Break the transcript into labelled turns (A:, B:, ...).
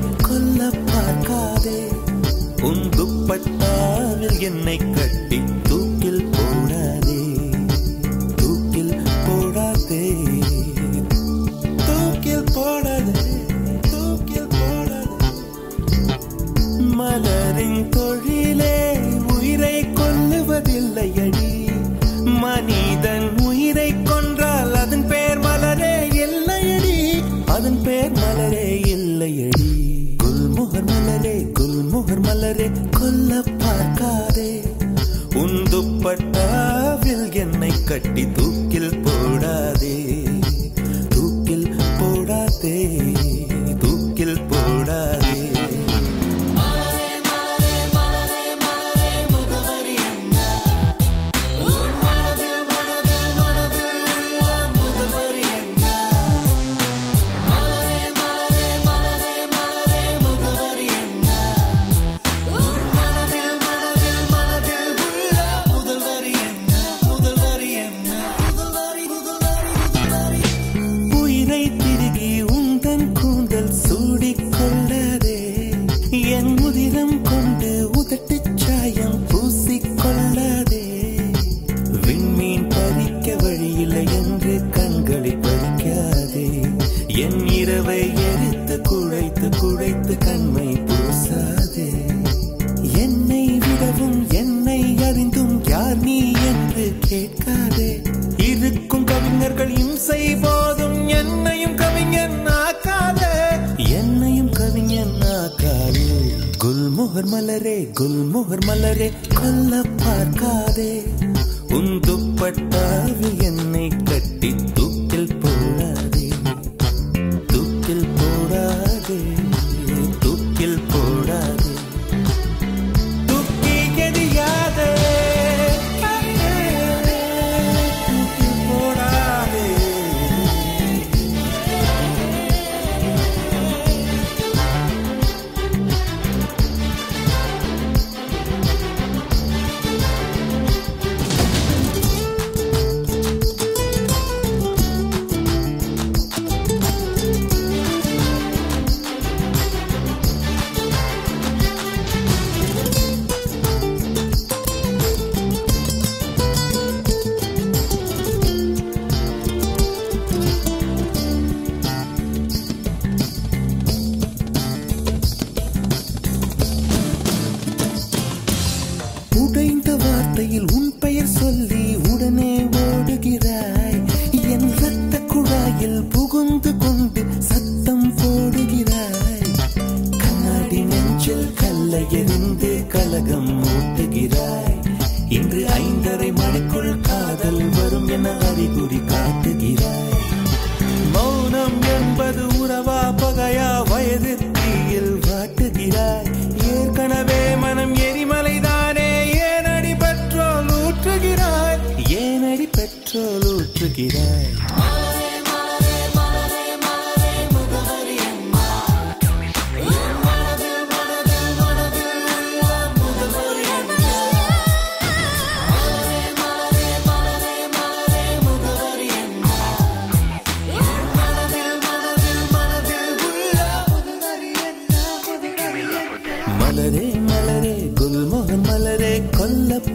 A: கொல்ல பார்க்காதே. உன் துப்பட்டாவில் என்னை கட்டி தூக்கில் போடாதே, தூக்கில் போடாதே, தூக்கில் போடாதே, தூக்கில் போடாதே. மலரின் தொழிலே உயிரை கொல்லுவதில்லையடி. மனிதன் உயிரை கொன்றால் அதன் பேர் மலரே இல்லையடி, அதன் பேர் மலரே இல்லையடி. குல்முகர் மலரே, குல்முகர் மலரே, கொல்ல பார்க்காதே. உன் துப்பட்டாவில் என்னை கட்டி தூக்கில் போடாதே, தூக்கில் போடாதே, தூக்கில் போடாதே. குல்முகர் மலரே, குல்முகர் மலரே, கொல்ல பார்க்காதே. உன் துப்பட்டாவில் என்னை கட்டி தூக்கில் போடாதே, தூக்கில் போடாதே, தூக்கில் போடாதே, தூக்கி எறியாதே, தூக்கில் போடாதே. உன் பெயர் சொல்லி உடனே ஓடுகிறாய். என் ரத்த குழாயில் புகுந்து கொண்டு சத்தம் போடுகிறாய். கண்ணாடி நெஞ்சில் கல்லை எறிந்து கலகம் மூட்டுகிறாய். இன்று 5:30 மணிக்குள் காதல் வரும் என அறிகுறி காட்டுகிறாய். மௌனம் என்பது உறவா பகையா வயது தீயில் வாட்டுகிறாய். ஏற்கனவே மனம் எரிமலைதானே, ஏனடி பெட்ரோல் ஊற்றுகிறாய், ஏனடி பெட்ரோல் ஊற்றுகிறாய். மலரே மலரே, குல்முகர் மலரே, கொல்ல